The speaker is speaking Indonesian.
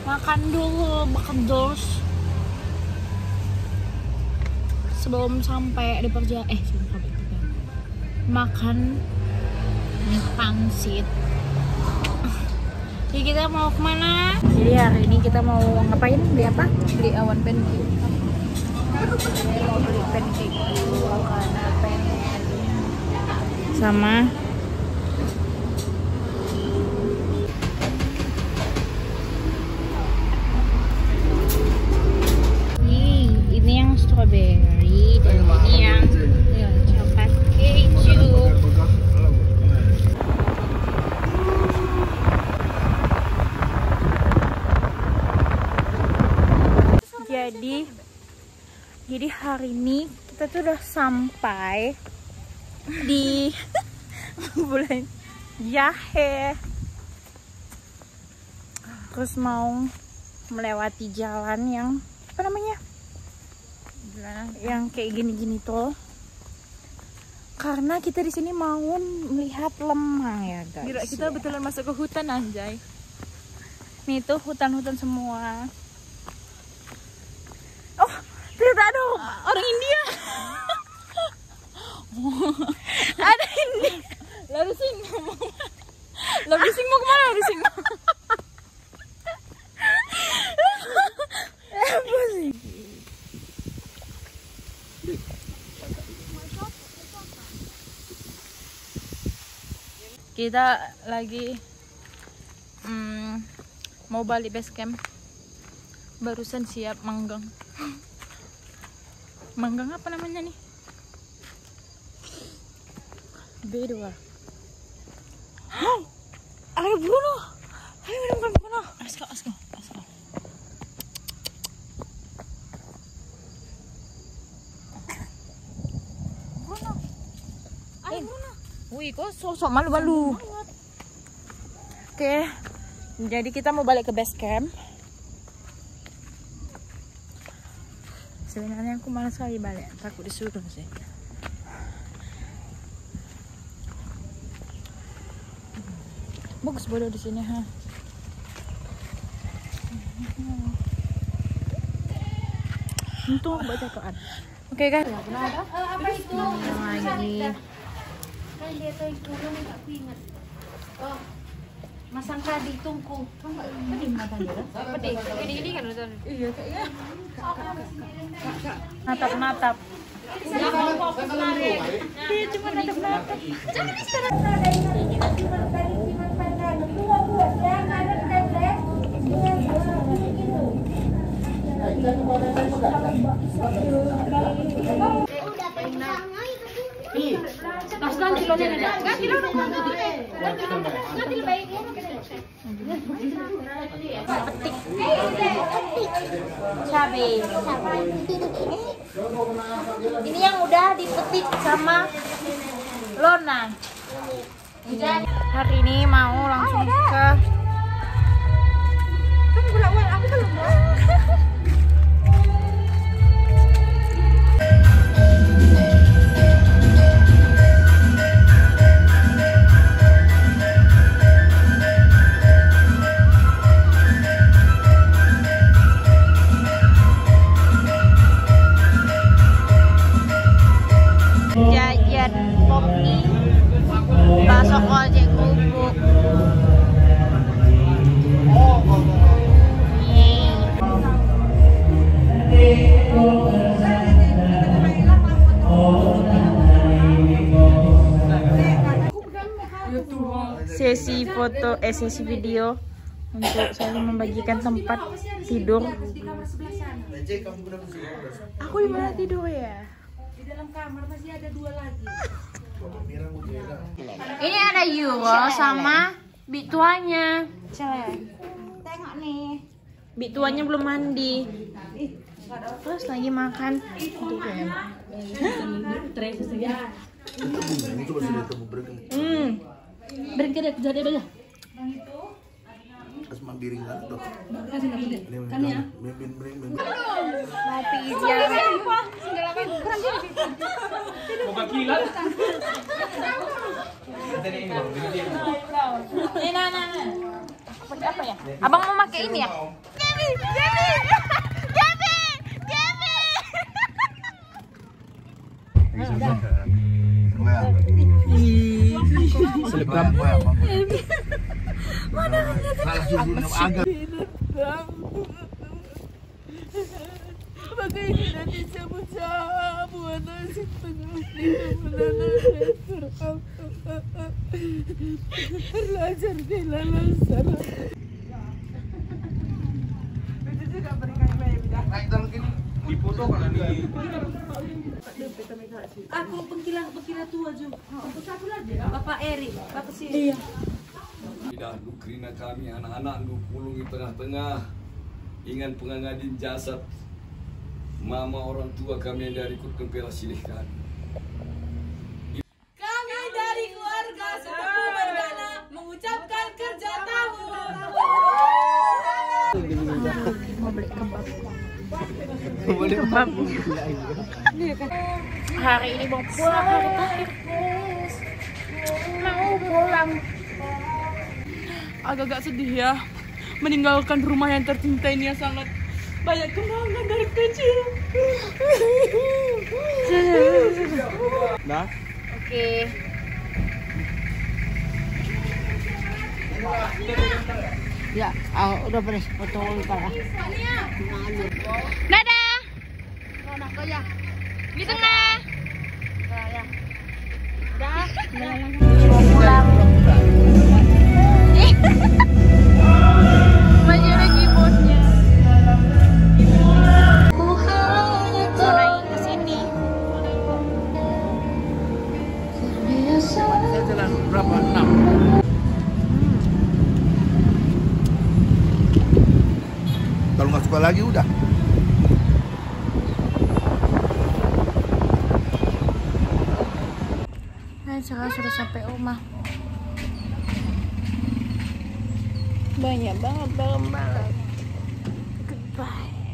Makan dulu, makan dos. Sebelum sampai di perjalanan, makan mie pangsit. Jadi kita mau kemana? Jadi hari ini kita mau ngapain? Beli apa? Beli awan pancake. Mau beli pancake dulu, karena pengen sama ini yang strawberry dan ini yang coklat keju. Jadi hari ini kita tuh udah sampai di bulan Jahe. Terus mau melewati jalan yang apa namanya? Yang kayak gini-gini tuh. Karena kita di sini mau melihat lemang ya, guys. Gila, kita betulan masuk ke hutan, anjay. Nih tuh hutan-hutan semua. Oh, ternyata ada orang India. Ada India. Lalu sing mau kemana? Lalu sing kita lagi mau balik base camp. Barusan siap manggang. Manggang apa namanya nih? B2. Ayo Bruno. Ayo minum Bruno. Asko. Bruno. Ayo Bruno. Wih, kok sosok malu-malu. Oke. Jadi kita mau balik ke base camp. Sebenarnya aku malas sekali balik, takut disuruh sih. Bagus bodoh di sini, ha. Untung baca Quran. Oke kan? Apa itu? Ini Kan dia tuh itu kan aku ingat. Oh, masang kadi tungku. Pedih mata dia. Pedih. Gini kan udah. Iya kayaknya. natap-natap. Dia cuma natap-natap. Cabai. Ini yang udah dipetik sama Lona. Hari ini mau langsung ke jajan kopi, bakso ojek bubuk. Sesi foto, sesi video untuk saya membagikan tempat tidur. Aku di mana tidur ya? Di dalam kamar masih ada 2 lagi. Ini ada Yuwo sama bituanya. Tengok nih. Bituanya belum mandi. Terus lagi makan. Berhenti deh, jadi aja. Asma biring kan tuh. Kasih aku deh. Kan ya. Mau pijat. Ini nah. Apa ya? Abang mau pakai ini ya? Selebgram. Aku pengkira tua juga. Aku satu lagi. Bapak Eri, Bapak sih. Iya. Tidak dukrina kami anak-anak du pulung di tengah-tengah ingan pengangadin jasad mama orang tua kami yang dari ikut kempela silihkan. Kami dari keluarga Setepu Bergana mengucapkan kerja tahu. Mau beli kebab. Kebab. Hari ini mau pulang hari terakhir. Mau pulang. Agak-agak sedih ya, meninggalkan rumah yang tercinta ini yang sangat banyak kenangan dari kecil. Nah, Oke. Ya, udah beres foto para. Dadah. Di tengah. Dah. Mau pulang. Masih ada keyboardnya. Mau naik ke sini. saya jalan berapa? 6. Kalau nggak suka lagi udah. Nah, sekarang sudah sampai rumah. Banyak banget barang-barang. Goodbye.